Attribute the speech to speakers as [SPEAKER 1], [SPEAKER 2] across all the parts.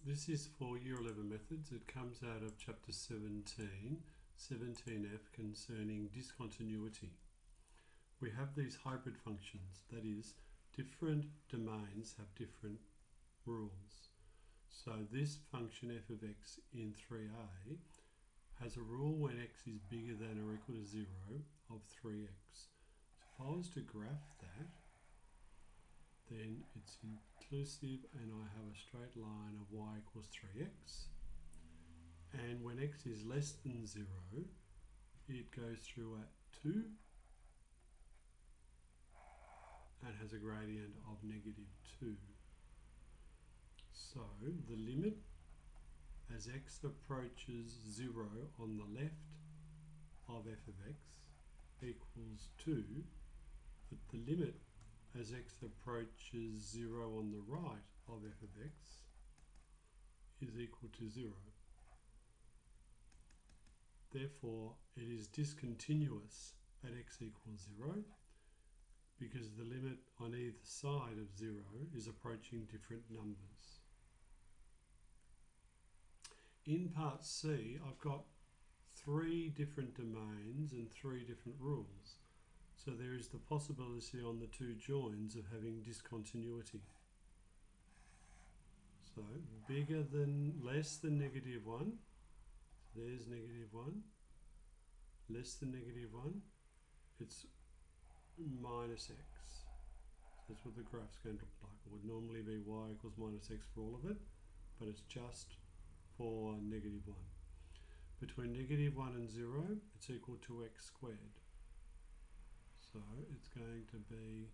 [SPEAKER 1] This is for Year 11 methods. It comes out of Chapter 17, 17F, concerning discontinuity. We have these hybrid functions, that is, different domains have different rules. So this function f of x in 3a has a rule when x is bigger than or equal to 0 of 3x. So if I was to graph that, then it's inclusive and I have a straight line of y equals 3x. And when x is less than 0, it goes through at 2 and has a gradient of negative 2. So the limit as x approaches 0 on the left of f of x equals 2, but the limit as x approaches 0 on the right of f of x is equal to 0. Therefore, it is discontinuous at x equals 0 because the limit on either side of 0 is approaching different numbers. In part C, I've got 3 different domains and 3 different rules. So there is the possibility on the 2 joins of having discontinuity. So bigger than, less than negative 1. So there's negative 1. Less than negative 1. It's minus x. So that's what the graph's going to look like. It would normally be y equals minus x for all of it, but it's just for negative 1. Between negative 1 and 0, it's equal to x squared. So it's going to be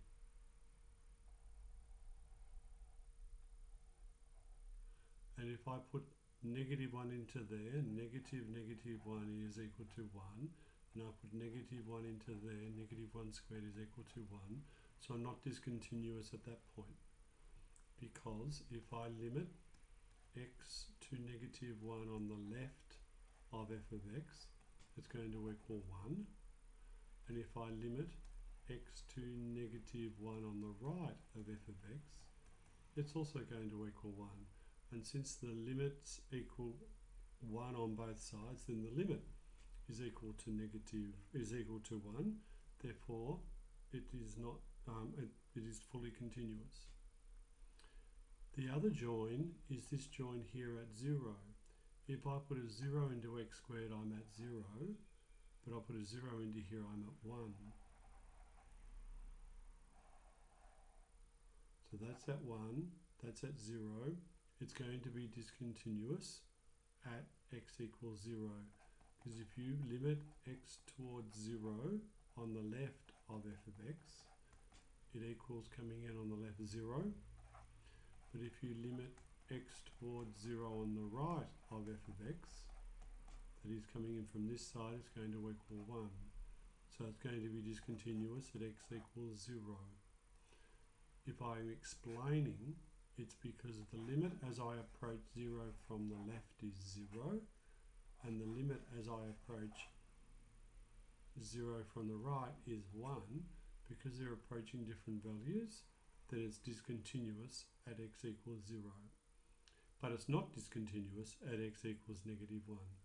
[SPEAKER 1] and if I put negative 1 into there, negative 1 is equal to 1, and I put negative 1 into there, negative 1 squared is equal to 1. So I'm not discontinuous at that point, because if I limit x to negative 1 on the left of f of x, it's going to equal 1. And if I limit x to negative 1 on the right of f of x, it's also going to equal 1. And since the limits equal 1 on both sides, then the limit is equal to 1. Therefore, it is not it is fully continuous. The other join is this join here at 0. If I put a 0 into x squared, I'm at 0, but I put a 0 into here, I'm at 1. So that's at 1, that's at 0. It's going to be discontinuous at x equals 0, because if you limit x towards 0 on the left of f of x, it equals coming in on the left 0. But if you limit x towards 0 on the right of f of x, that is coming in from this side, it's going to equal 1. So it's going to be discontinuous at x equals 0. If I'm explaining, it's because the limit as I approach 0 from the left is 0, and the limit as I approach 0 from the right is 1. Because they're approaching different values, then it's discontinuous at x equals 0. But it's not discontinuous at x equals negative 1.